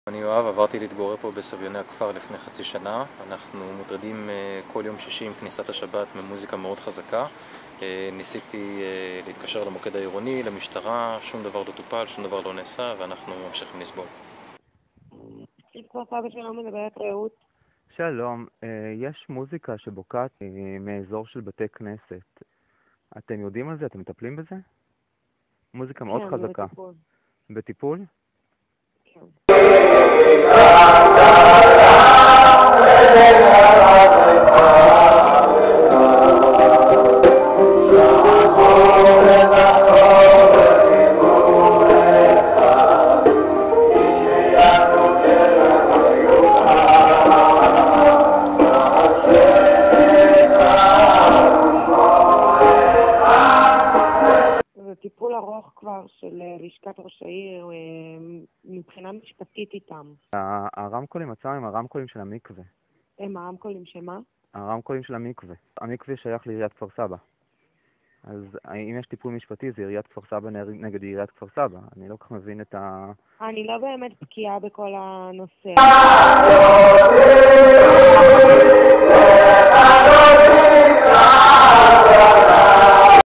אני יואב, עברתי להתגורר פה בסביוני הכפר לפני חצי שנה. אנחנו מוטרדים כל יום שישי עם כניסת השבת ממוזיקה מאוד חזקה. ניסיתי להתקשר למוקד העירוני, למשטרה, שום דבר לא טופל, שום דבר לא נעשה, ואנחנו ממשיכים לסבול. כפר סבא שלום, מדברת רעות. שלום, יש מוזיקה שבוקעת מאזור של בתי כנסת. אתם יודעים על זה? אתם מטפלים בזה? מוזיקה מאוד חזקה. בטיפול. בטיפול? כן. זה טיפול ארוך כבר של לשכת ראש העיר מבחינה משפטית איתם. הרמקולים עצמם הם הרמקולים של המקווה. הם הרמקולים שמה? הרמקולים של המקווה. המקווה שייך לעיריית כפר סבא. אז אם יש טיפול משפטי זה עיריית כפר סבא נגד עיריית כפר סבא. אני לא כל כך מבין את אני לא באמת בקיאה בכל הנושא.